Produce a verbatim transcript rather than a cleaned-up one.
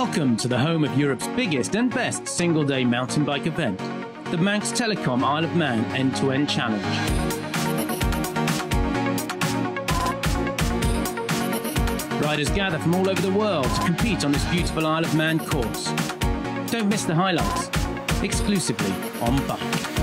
Welcome to the home of Europe's biggest and best single-day mountain bike event, the Manx Telecom Isle of Man End-to-End Challenge. Riders gather from all over the world to compete on this beautiful Isle of Man course. Don't miss the highlights, exclusively on Bike.